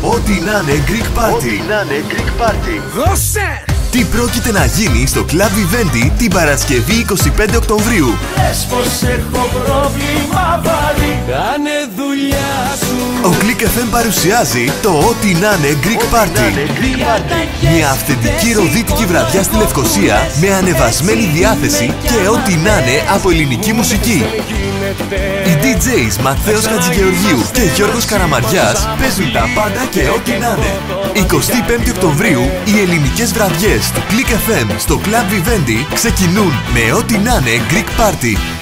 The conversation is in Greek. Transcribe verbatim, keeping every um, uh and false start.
Ό,τι να είναι Greek Party. Ό,τι να είναι Greek Party. Δώσε! Τι πρόκειται να γίνει στο Club Vivendi την Παρασκευή εικοστή πέμπτη Οκτωβρίου. Λες πως έχω πρόβλημα βάλει. Κάνε δουλειά σου. Ο Click εφ εμ παρουσιάζει το Ό,τι να είναι Greek Party. Μια αυθεντική ροδίτικη βραδιά στη Λευκοσία με ανεβασμένη διάθεση και ό,τι να είναι από ελληνική μουσική. Οι ντι τζέις Ματθαίος Χατζηγεωργίου και Γιώργος Καραμαριάς παίζουν τα πάντα και ό,τι να είναι. εικοστή πέμπτη Οκτωβρίου οι ελληνικές βραδιές του Click εφ εμ στο Club Vivendi ξεκινούν με ό,τι να είναι Greek Party.